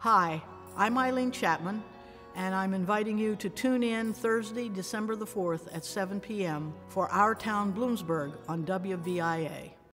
Hi, I'm Eileen Chapmen, and I'm inviting you to tune in Thursday, December the 4th at 7 p.m. for Our Town Bloomsburg on WVIA.